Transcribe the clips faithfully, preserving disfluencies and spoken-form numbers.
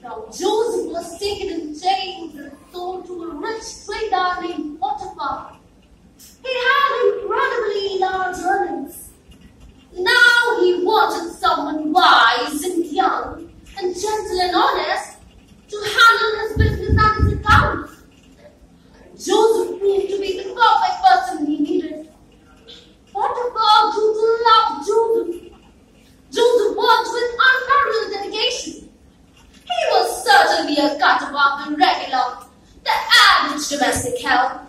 Now Joseph was taken in chains and sold to a rich trader named Potiphar. He had incredibly large earnings. Now he wanted someone wise and young and gentle and honest to handle his business and his accounts. Joseph proved to be the perfect person he needed. Potiphar grew to love Joseph. Joseph worked with unparalleled dedication. He was certainly a cut above the regular, the average domestic help.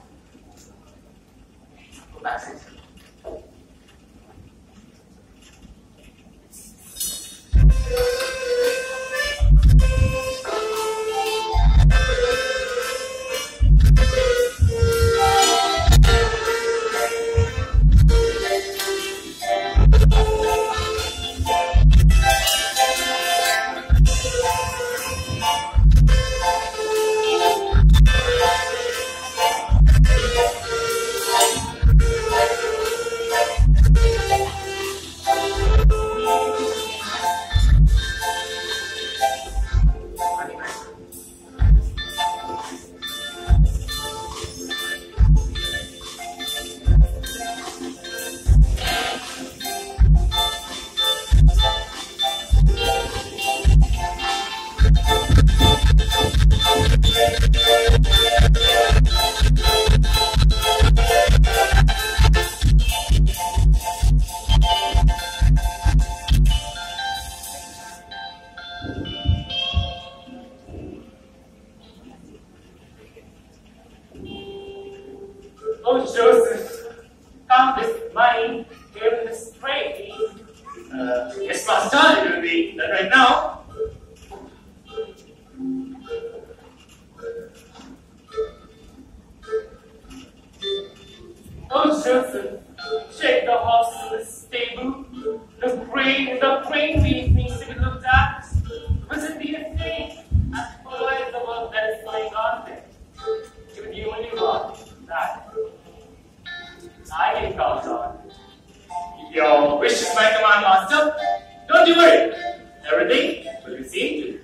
Oh, Joseph, count this money, given this trade. Uh, yes, Master, it will be done right now. Oh, Joseph, check the horse in the stable. The grain, the grain wheel needs to be looked at. Visit the estate and supervise the work that is going on there. Given you only one, that I can count on. Your wish is my command, Master. Don't you worry. Everything will be seen to.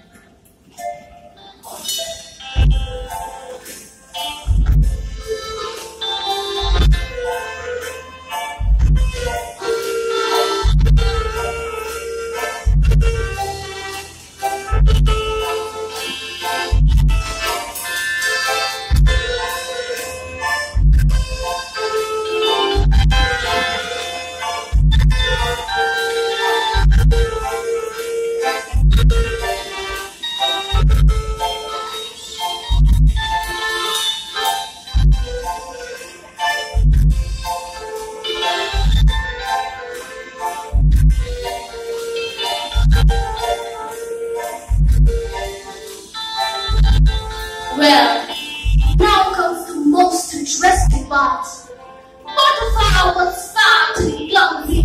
Well, now comes the most interesting part. Potiphar was fat and clumsy